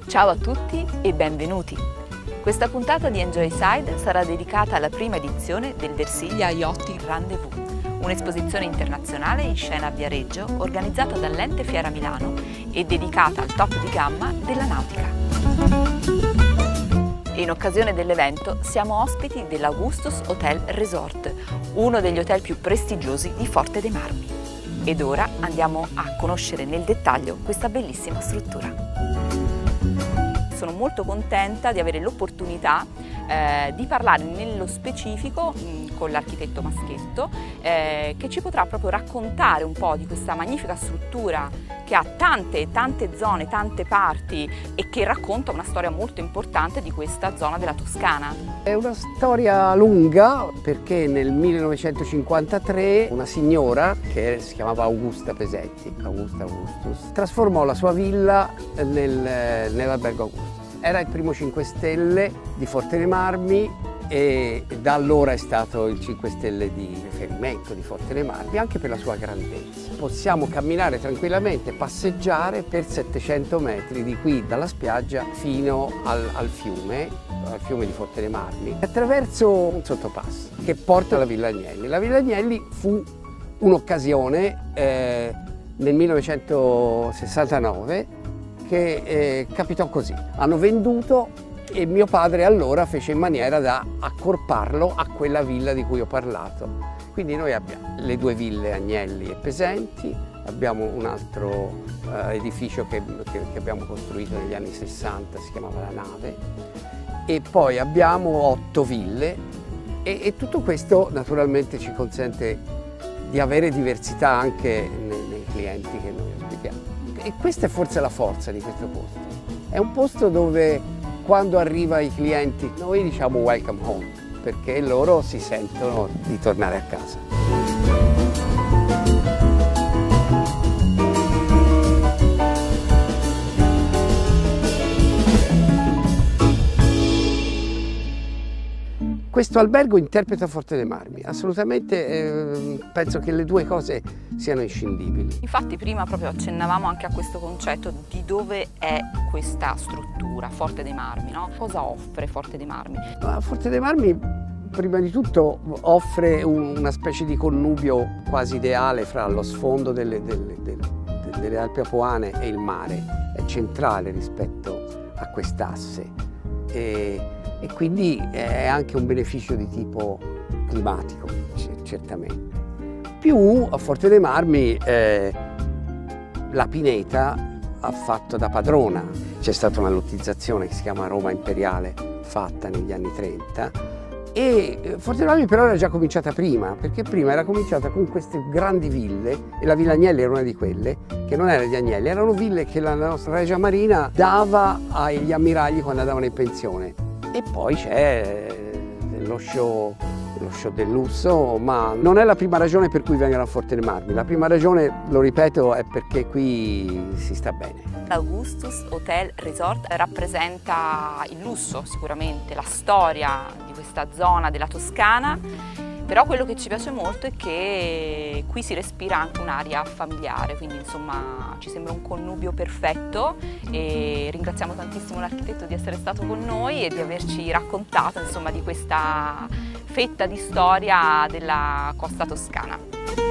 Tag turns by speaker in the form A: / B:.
A: Ciao a tutti e benvenuti! Questa puntata di Enjoyside sarà dedicata alla prima edizione del Versilia Yachting Rendezvous, un'esposizione internazionale in scena a Viareggio organizzata dall'Ente Fiera Milano e dedicata al top di gamma della nautica. E in occasione dell'evento siamo ospiti dell'Augustus Hotel Resort, uno degli hotel più prestigiosi di Forte dei Marmi. Ed ora andiamo a conoscere nel dettaglio questa bellissima struttura. Sono molto contenta di avere l'opportunità di parlare nello specifico con l'architetto Maschetto che ci potrà proprio raccontare un po' di questa magnifica struttura che ha tante zone, tante parti e che racconta una storia molto importante di questa zona della Toscana.
B: È una storia lunga perché nel 1953 una signora che si chiamava Augusta Pesetti, Augusta Augustus, trasformò la sua villa nell'albergo Augustus. Era il primo 5 Stelle di Forte dei Marmi e da allora è stato il 5 Stelle di riferimento di Forte dei Marmi anche per la sua grandezza. Possiamo camminare tranquillamente, passeggiare per 700 metri di qui dalla spiaggia fino al fiume di Forte dei Marmi attraverso un sottopasso che porta alla Villa Agnelli. La Villa Agnelli fu un'occasione nel 1969 che capitò così. Hanno venduto e mio padre allora fece in maniera da accorparlo a quella villa di cui ho parlato. Quindi noi abbiamo le due ville Agnelli e Pesenti, abbiamo un altro edificio che abbiamo costruito negli anni 60, si chiamava La Nave, e poi abbiamo 8 ville e tutto questo naturalmente ci consente di avere diversità anche nei clienti che noi ospitiamo. E questa è forse la forza di questo posto. È un posto dove quando arriva i clienti noi diciamo welcome home, perché loro si sentono di tornare a casa. Questo albergo interpreta Forte dei Marmi, assolutamente penso che le due cose siano inscindibili.
A: Infatti prima proprio accennavamo anche a questo concetto di dove è questa struttura, Forte dei Marmi, no? Cosa offre Forte dei Marmi?
B: Forte dei Marmi prima di tutto offre una specie di connubio quasi ideale fra lo sfondo delle Alpi Apuane e il mare, è centrale rispetto a quest'asse. E quindi è anche un beneficio di tipo climatico, certamente. Più a Forte dei Marmi la pineta ha fatto da padrona. C'è stata una lottizzazione che si chiama Roma Imperiale, fatta negli anni 30, e Forte dei Marmi però era già cominciata prima, perché prima era cominciata con queste grandi ville, e la Villa Agnelli era una di quelle, che non era di Agnelli, erano ville che la nostra Regia Marina dava agli ammiragli quando andavano in pensione. E poi c'è lo show del lusso, ma non è la prima ragione per cui vengono a Forte dei Marmi. La prima ragione, lo ripeto, è perché qui si sta bene.
A: L'Augustus Hotel Resort rappresenta il lusso sicuramente, la storia di questa zona della Toscana, però quello che ci piace molto è che qui si respira anche un'aria familiare, quindi insomma ci sembra un connubio perfetto e ringraziamo tantissimo l'architetto di essere stato con noi e di averci raccontato insomma di questa fetta di storia della costa toscana.